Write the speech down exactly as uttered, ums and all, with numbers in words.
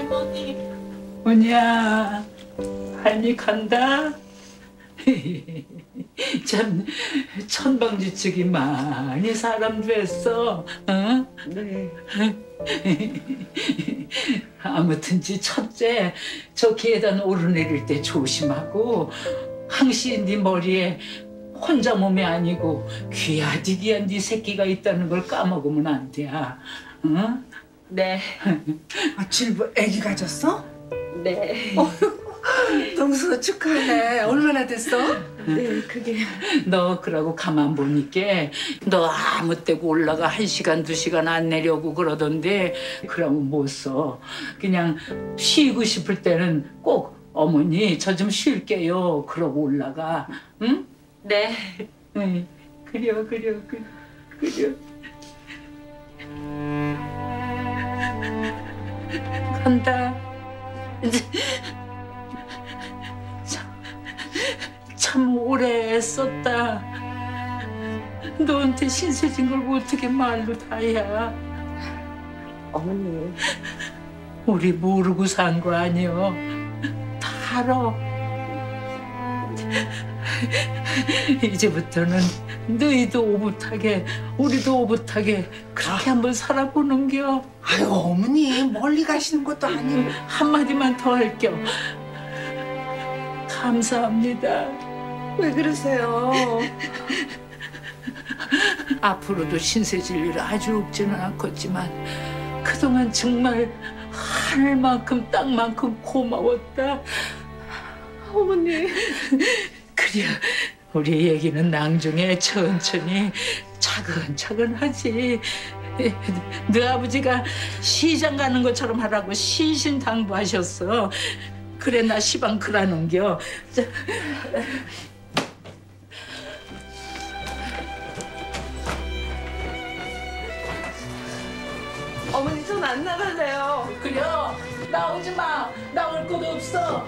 할머니. 뭐냐, 할미 간다. 참 천방지축이 많이 사람 됐어. 어? 네. 아무튼지 첫째, 저 계단 오르내릴 때 조심하고, 항시 네 머리에 혼자 몸이 아니고 귀하디귀한 네 새끼가 있다는 걸 까먹으면 안 돼. 응? 네. 아, 질부 애기 가졌어? 네. 동수 축하해. 얼마나 됐어? 네, 그게. 너 그러고 가만 보니까 너 아무 때고 올라가 한 시간 두 시간 안 내려고 그러던데 그러면 못 써. 그냥 쉬고 싶을 때는 꼭 어머니 저 좀 쉴게요 그러고 올라가. 응? 네. 응. 그려 그려 그려 그려. 간다. 이제 참 오래 애썼다. 너한테 신세진 걸 어떻게 말로 다야. 어머니. 우리 모르고 산 거 아니여. 다 알아. 이제부터는 너희도 오붓하게 우리도 오붓하게 그렇게 한번 살아보는겨. 아유, 어머니 멀리 가시는 것도 아니고. 한마디만 더 할겨. 감사합니다. 왜 그러세요? 앞으로도 신세질 일 아주 없지는 않겠지만 그동안 정말 하늘만큼 땅만큼 고마웠다. 어머니. 그래, 우리 얘기는 낭중에 천천히 차근차근 하지. 너 아버지가 시장 가는 것처럼 하라고 신신당부하셨어. 그래, 나 시방 그라는겨. 어머니, 전 안 나갈래요. 그래, 나오지 마. 나올 곳 없어.